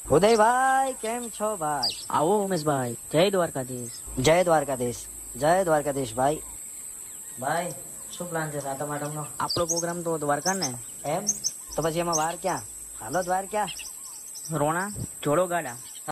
ઉદયભાઈ કેમ છો ભાઈ? આવો ઉમેશભાઈ, જય દ્વારકાધીશ. જય દ્વારકાધીશ. જય દ્વારકાધીશ ભાઈ. ભાઈ શું પ્લાન છે સાતમ આઠમનો? આપણો પ્રોગ્રામ તો દ્વારકા ને. એમ? તો પછી એમાં વાર ક્યાં? હાલો દ્વારકા. રોણા જોડો ગાડા.